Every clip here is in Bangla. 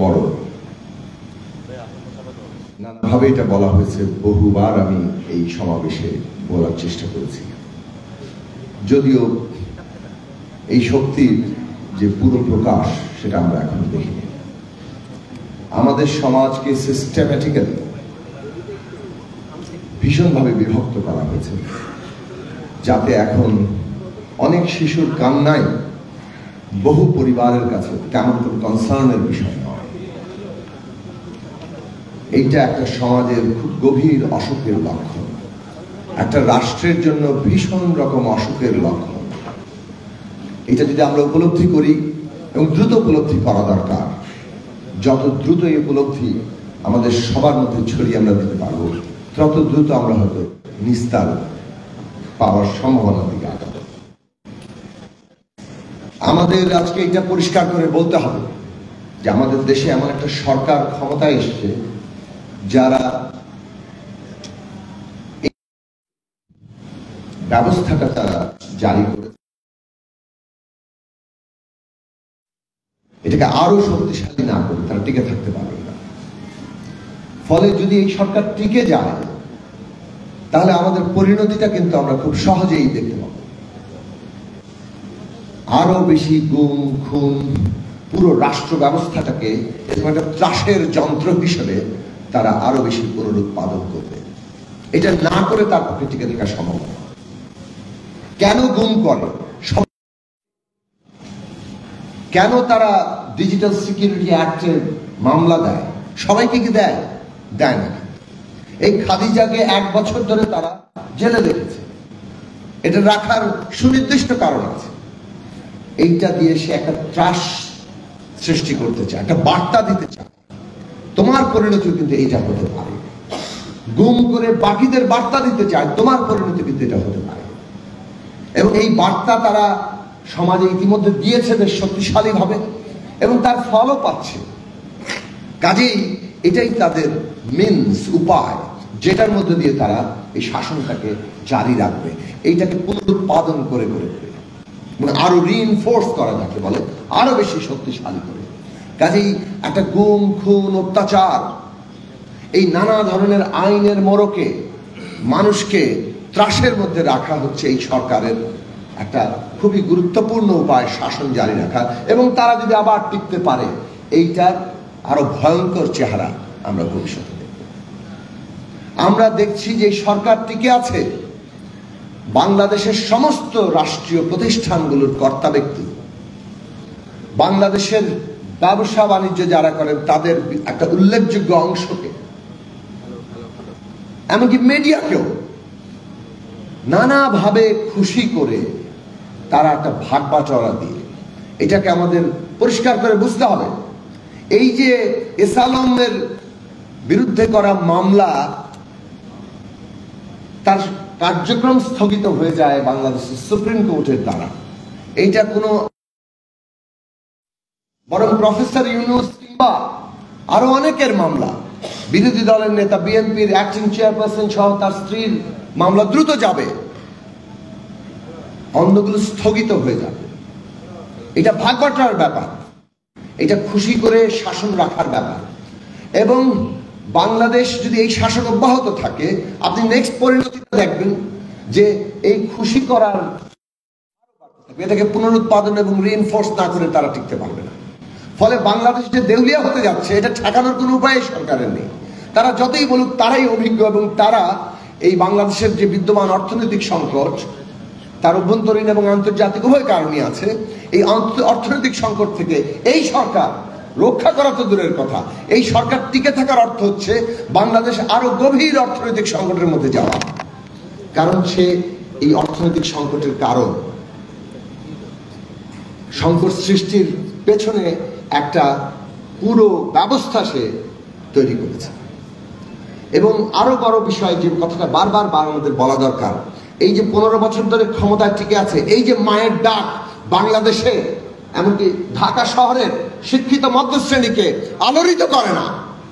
বড়। নানাভাবে এটা বলা হয়েছে, বহুবার আমি এই সমাবেশে বলার চেষ্টা করেছি, যদিও এই শক্তির যে পুরো প্রকাশ সেটা আমরা এখন দেখিনি। আমাদের সমাজকে সিস্টেম্যাটিক্যালি ভীষণভাবে বিভক্ত করা হয়েছে, যাতে এখন অনেক শিশুর কান্নায় বহু পরিবারের কাছে তেমন কোনো কনসার্নের বিষয় নয়। এইটা একটা সমাজের খুব গভীর অসুখের লক্ষণ, একটা রাষ্ট্রের জন্য ভীষণ রকম অসুখের লক্ষণ। এটা যদি আমরা উপলব্ধি করি, এবং দ্রুত উপলব্ধি করা দরকার, যত দ্রুত এই উপলব্ধি আমাদের সবার মধ্যে ছড়িয়ে আমরা দিতে পারবো, তত দ্রুত আমরা হয়তো নিস্তার পাওয়ার সম্ভাবনা দিকে আগাবো। আমাদের আজকে এটা পরিষ্কার করে বলতে হবে যে আমাদের দেশে এমন একটা সরকার ক্ষমতায় এসেছে যারা ব্যবস্থাটা তারা জারি করে এটাকে আরো শক্তিশালী না করে তারা টিকে থাকতে পারবে না। ফলে যদি এই সরকার টিকে যায়, তাহলে আমাদের পরিণতিটা কিন্তু আমরা খুব সহজেই দেখতে পাবো। আরো বেশি গুম খুন, পুরো রাষ্ট্র ব্যবস্থাটাকে একটা ত্রাসের যন্ত্র হিসেবে তারা আরো বেশি পুনরুৎপাদন করবে। এটা না করে তার পক্ষে টিকে থাকা সম্ভব না। কেন গুম করে, কেন তারা ডিজিটাল সিকিউরিটি অ্যাক্টের মামলা দেয়? সবাইকে কি দেয়? দেয় না। এই খাদিজাকে 1 বছর ধরে তারা জেলে রেখেছে, এটা রাখার সুনির্দিষ্ট কারণ আছে। এইটা দিয়ে সে একটা ত্রাস সৃষ্টি করতে চায়, একটা বার্তা দিতে চায়, তোমার পরিণতি কিন্তু এইটা হতে পারে। গুম করে বাকিদের বার্তা দিতে চায়, তোমার পরিণতি কিন্তু এটা হতে পারে। এবং এই বার্তা তারা সমাজে ইতিমধ্যে দিয়েছে বেশ শক্তিশালী ভাবে, এবং তার ফলও পাচ্ছে। কাজেই এটাই তাদের মিনস, উপায়, যেটার মধ্যে দিয়ে তারা এই শাসনটাকে জারি রাখবে, এইটাকে পুনরুৎপাদন করে করে আরো রিইনফোর্স করা, যাকে বলে আরো বেশি শক্তিশালী করে। কাজেই একটা গুম খুন অত্যাচার, এই নানা ধরনের আইনের মোড়কে মানুষকে ত্রাসের মধ্যে রাখা হচ্ছে এই সরকারের একটা খুবই গুরুত্বপূর্ণ উপায়, শাসন জারি রাখা। এবং তারা যদি আবার টিকতে পারে, এইটার আরো ভয়ঙ্কর চেহারা আমরা ভবিষ্যতে দেখব। আমরা দেখছি যে সরকার টিকে আছে, বাংলাদেশের সমস্ত রাষ্ট্রীয় প্রতিষ্ঠানগুলোর কর্তা ব্যক্তি, বাংলাদেশের ব্যবসা বাণিজ্য যারা করেন তাদের একটা উল্লেখযোগ্য অংশকে, এমনকি মিডিয়াকেও নানাভাবে খুশি করে তারা একটা ভাগ বাটোয়ারা দিয়ে, এটাকে আমাদের পরিষ্কার করে বুঝতে হবে। এই যে এসালমের বিরুদ্ধে করা মামলা, তার কার্যক্রম স্থগিত হয়ে যায় বাংলাদেশের সুপ্রিম কোর্টের দ্বারা। এইটা কোনো, বরং প্রফেসর ইউনূস কিংবা আরো অনেকের মামলা, বিরোধী দলের নেতা বিএনপির অ্যাক্টিং চেয়ারপারসন সহ তার স্ত্রীর মামলা দ্রুত যাবে, অন্যগুলো স্থগিত হয়ে যাবে। এটা ভাগ বাটোয়ারার ব্যাপার, এটা খুশি করে শাসন রাখার ব্যাপার। এবং বাংলাদেশ যদি এই শাসন অব্যাহত থাকে, আপনি নেক্সট পরিণতিটা দেখবেন যে এই খুশি করার, এটাকে পুনরুৎপাদন এবং রিইনফোর্স না করে তারা টিকতে পারবে না। ফলে বাংলাদেশ যে দেউলিয়া হতে যাচ্ছে, এটা ঠেকানোর কোনো উপায় সরকারের নেই। তারা যতই বলুক তারাই অভিজ্ঞ, এবং তারা এই বাংলাদেশের যে বিদ্যমান অর্থনৈতিক সংকট, তার অভ্যন্তরীণ এবং আন্তর্জাতিক উভয় কারণই আছে। এই অর্থনৈতিক সংকট থেকে এই সরকার রক্ষা করা তো দূরের কথা, এই সরকার টিকে থাকার অর্থ হচ্ছে বাংলাদেশ আরো গভীর অর্থনৈতিক সংকটের মধ্যে যাওয়া। কারণ সে এই অর্থনৈতিক সংকটের কারণ, সংকট সৃষ্টির পেছনে একটা পুরো ব্যবস্থা সে তৈরি করেছে। এবং আরো বড় বিষয়, যে কথাটা বারবার আমাদের বলা দরকার, এই যে 15 বছর ধরে ক্ষমতায় টিকে আছে, এই যে মায়ের ডাক বাংলাদেশে, এমনকি ঢাকা শহরের শিক্ষিত মধ্যশ্রেণীকে আলোড়িত করে না।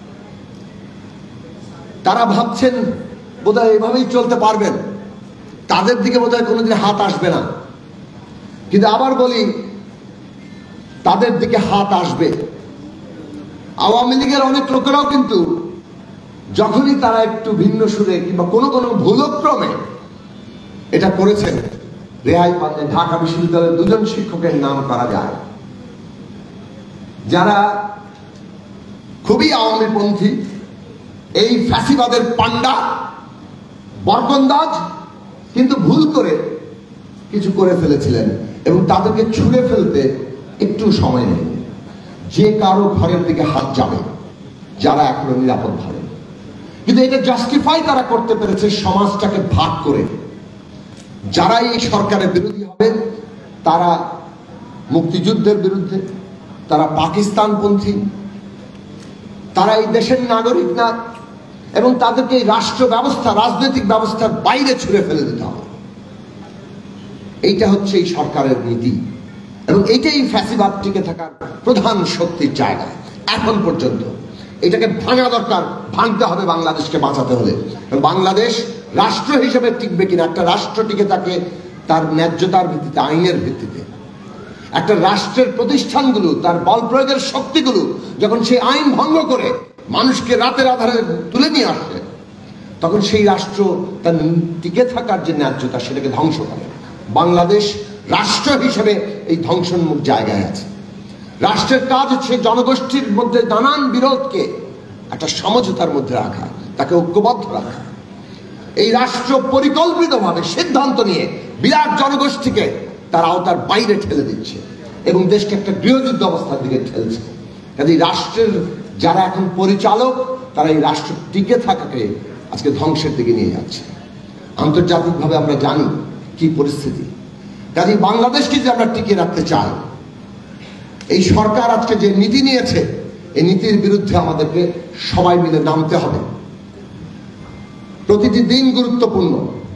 তারা ভাবছেন বোধহয় এভাবেই চলতে পারবেন, তাদের দিকে বোধহয় কোনোদিন হাত আসবে না। কিন্তু আবার বলি, তাদের দিকে হাত আসবে। আওয়ামী লীগের অনেক লোকেরাও কিন্তু যখনই তারা একটু ভিন্ন সুরে কিংবা কোনো কোনো ভুলক্রমে এটা করেছেন, রেহাই পাতে ঢাকা বিশ্ববিদ্যালয়ের দুজন শিক্ষকের নাম করা যায় যারা খুবই আওয়ামীপন্থী, এই ফ্যাসিবাদের পান্ডা বরকন্দাজ, কিন্তু ভুল করে কিছু করে ফেলেছিলেন এবং তাদেরকে ছুঁড়ে ফেলতে একটু সময় নেই। যে কারো ঘরের দিকে হাত যাবে যারা এখনো নিরাপদ ভাবে, কিন্তু এটা জাস্টিফাই তারা করতে পেরেছে সমাজটাকে ভাগ করে। যারা এই সরকারের বিরোধী হবে তারা মুক্তিযুদ্ধের বিরুদ্ধে, তারা পাকিস্তানপন্থী, তারা এই দেশের নাগরিক না, এবং তাদেরকে এই রাষ্ট্র ব্যবস্থা রাজনৈতিক ব্যবস্থার বাইরে ছুঁড়ে ফেলে দিতে হবে। এইটা হচ্ছে এই সরকারের নীতি এবং এইটাই ফ্যাসিবাদ টিকে থাকার প্রধান শক্তির জায়গা এখন পর্যন্ত। এটাকে ভাঙা দরকার, ভাঙতে হবে বাংলাদেশকে বাঁচাতে হলে। বাংলাদেশ রাষ্ট্র হিসেবে টিকবে কিনা, একটা রাষ্ট্র টিকে থাকে তার ন্যায্যতার ভিত্তিতে, আইনের ভিত্তিতে। একটা রাষ্ট্রের প্রতিষ্ঠানগুলো তার বল প্রয়োগের শক্তিগুলো যখন সেই আইন ভঙ্গ করে মানুষকে রাতের আধারে তুলে নিয়ে আসে, তখন সেই রাষ্ট্র তার টিকে থাকার যে ন্যায্যতা সেটাকে ধ্বংস করে। বাংলাদেশ রাষ্ট্র হিসেবে এই ধ্বংসন্মুখ জায়গায় আছে। রাষ্ট্রের কাজ হচ্ছে জনগোষ্ঠীর মধ্যে নানান বিরোধকে একটা সমঝোতার মধ্যে রাখা, তাকে ঐক্যবদ্ধ রাখা। এই রাষ্ট্র পরিকল্পিতভাবে সিদ্ধান্ত নিয়ে বিরাট জনগোষ্ঠীকে তার আওতার বাইরে ঠেলে দিচ্ছে এবং দেশকে একটা গৃহযুদ্ধ অবস্থার দিকে ঠেলছে। কাজে রাষ্ট্রের যারা এখন পরিচালক তারা এই রাষ্ট্র টিকে থাকাকে আজকে ধ্বংসের দিকে নিয়ে যাচ্ছে। আন্তর্জাতিকভাবে আমরা জানি কি পরিস্থিতি। কাজে বাংলাদেশকে যে আমরা টিকে রাখতে চাই, এই সরকার আজকে যে নীতি নিয়েছে এই নীতির বিরুদ্ধে আমাদেরকে সবাই মিলে নামতে হবে। প্রতিটি দিন গুরুত্বপূর্ণ।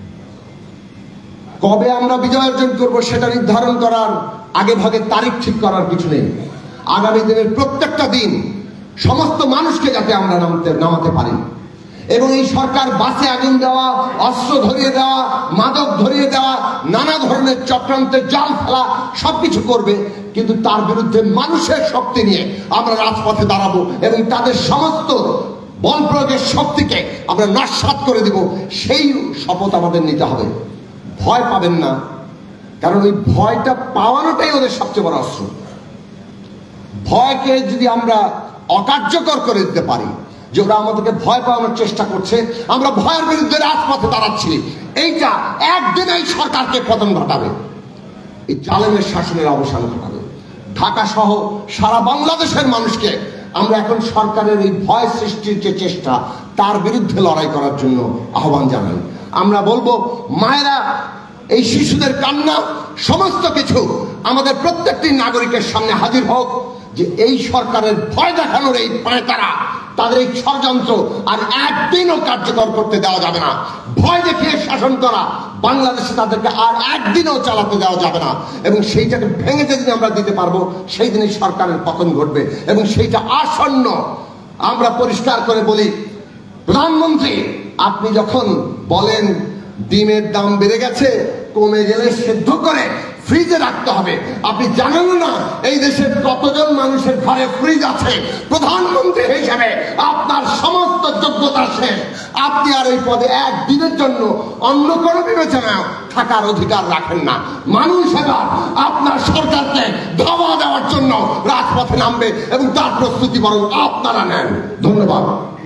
কবে আমরা বিজয় অর্জন করবো সেটা নির্ধারণ করার আগে ভাগে তারিখ ঠিক করার কিছু নেই। আগামী দিনের প্রত্যেকটা দিন সমস্ত মানুষকে যাতে আমরা নামাতে পারি। এবং এই সরকার বাসে আগুন দেওয়া, অস্ত্র ধরিয়ে দেওয়া, মাদক ধরিয়ে দেওয়া, নানা ধরনের চক্রান্তের জাল ফেলা সবকিছু করবে, কিন্তু তার বিরুদ্ধে মানুষের শক্তি নিয়ে আমরা রাজপথে দাঁড়াবো এবং তাদের সমস্ত বল প্রয়োগের শক্তিকে আমরা নস্যাৎ করে দিব। সেই শপথ আমাদের নিতে হবে। ভয় পাবেন না, কারণ ওই ভয়টা পাওয়ানোটাই ওদের সবচেয়ে বড় অস্ত্র। ভয়কে যদি আমরা অকার্যকর করে দিতে পারি, যে ওরা আমাদেরকে ভয় পাওয়ানোর চেষ্টা করছে, আমরা ভয়ের বিরুদ্ধে রাজপথে দাঁড়াচ্ছি, এইটা একদিন এই সরকারকে পতন ঘটাবে, এই জালেমের শাসনের অবসান ঘটাবে। ঢাকা সহ সারা বাংলাদেশের মানুষকে আমরা এখন সরকারের এই ভয় সৃষ্টির যে চেষ্টা তার বিরুদ্ধে লড়াই করার জন্য আহ্বান জানাই। আমরা বলবো, মায়েরা, এই শিশুদের কান্না সমস্ত কিছু আমাদের প্রত্যেকটি নাগরিকের সামনে হাজির হোক, যে এই সরকারের ভয় দেখানোর এই পায়তারা, তাদের এই ষড়যন্ত্র আর একদিনও কার্যকর করতে দেওয়া যাবে না। ভয় দেখিয়ে শাসন করা বাংলাদেশে তাদেরকে আর একদিনও চালাতে দেওয়া যাবে না। এবং সেইটাকে ভেঙে যেদিন আমরা দিতে পারবো সেই দিনই সরকারের পতন ঘটবে এবং সেইটা আসন্ন। আমরা পরিষ্কার করে বলি, প্রধানমন্ত্রী আপনি যখন বলেন ডিমের দাম বেড়ে গেছে, কমে গেলে সেদ্ধ করে ফ্রিজে রাখতে হবে, আপনি জানেন না এই দেশের কতজন মানুষের ঘরে ফ্রিজ আছে? প্রধানমন্ত্রী হিসেবে আপনার সমস্ত যোগ্যতা শেষ। আপনি আর এই পদে একদিনের জন্য অন্য কোনো বিবেচনায় থাকার অধিকার রাখেন না। মানুষ এবার আপনার সরকারকে ধাওয়া দেওয়ার জন্য রাজপথে নামবে এবং তার প্রস্তুতি বরং আপনারা নেন। ধন্যবাদ।